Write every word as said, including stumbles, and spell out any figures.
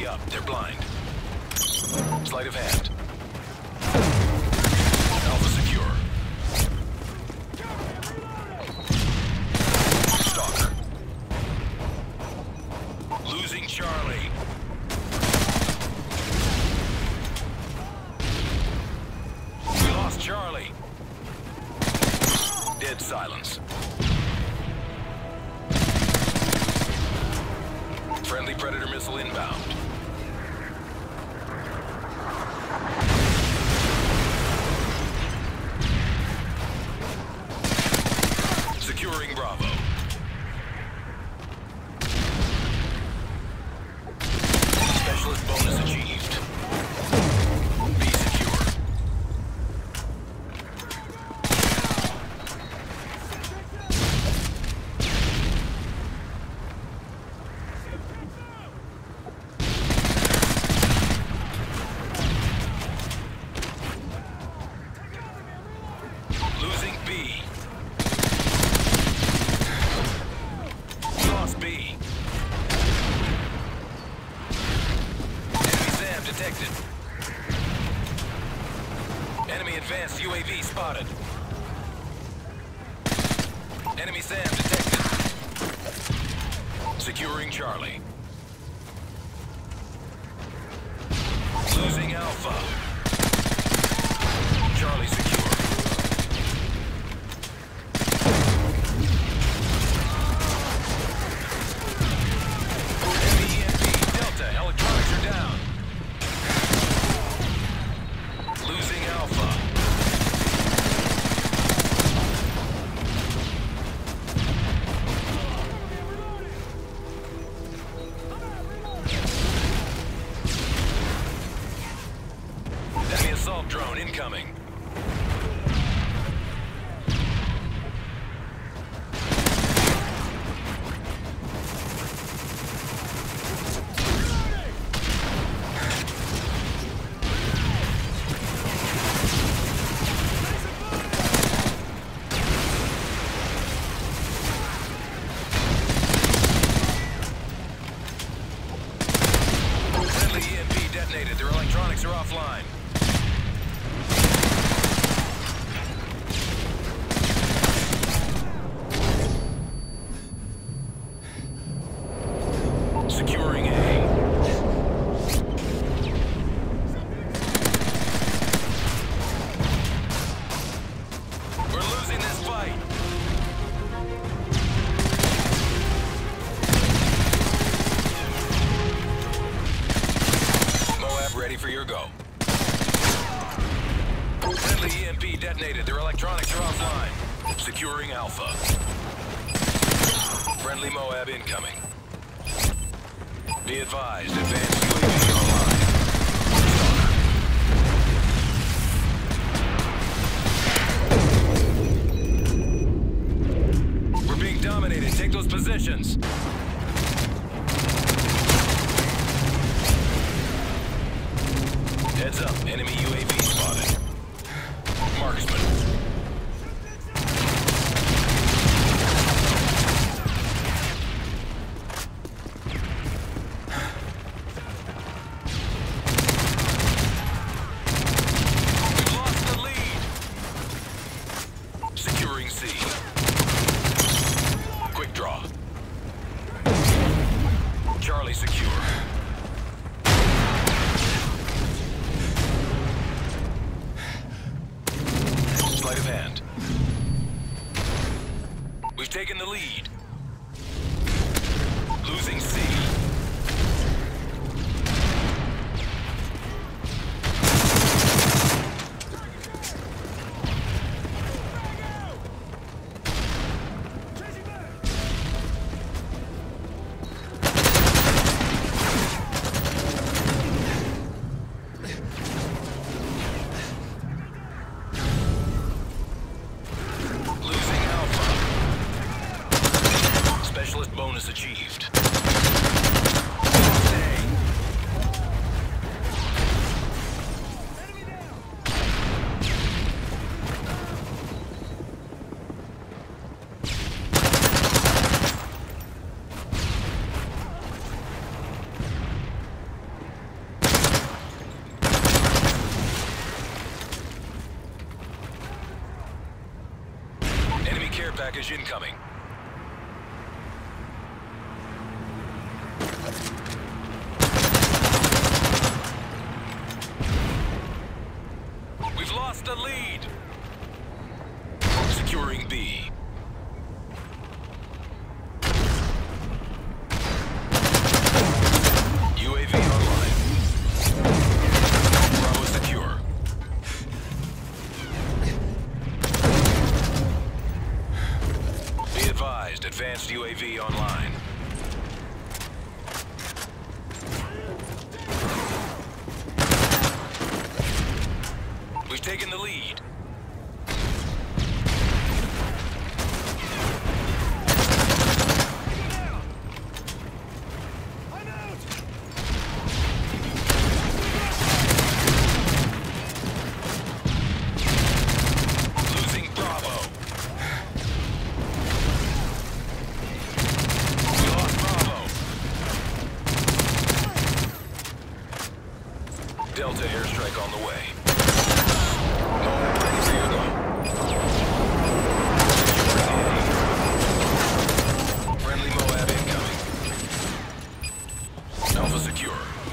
up. They're blind. Sleight of hand. Alpha secure. Stalker. Losing Charlie. We lost Charlie. Dead silence. Friendly Predator missile inbound. Securing Bravo. Specialist bonus achieved. Be secure. Losing B. We lost B. Enemy SAM detected. Enemy advanced U A V spotted. Enemy SAM detected. Securing Charlie. Losing Alpha. Charlie secure. Electronics are down. Losing Alpha. Enemy assault drone incoming. E M P detonated. Their electronics are offline. Securing A. We're losing this fight. Ready for your go. Friendly E M P detonated. Their electronics are offline. Securing Alpha. Friendly Moab incoming. Be advised, advanced U A V online. We're being dominated. Take those positions. Heads up, enemy U A V spotted. Marksman. We've lost the lead. Securing C. Quick draw. Charlie secure. package incoming. We've lost the lead. Securing B. U A V online. Bravo secure. Be advised, advanced U A V online. We've taken the lead. Losing Bravo. We lost Bravo. Delta airstrike on the way. Friendly Moab incoming. Alpha secure.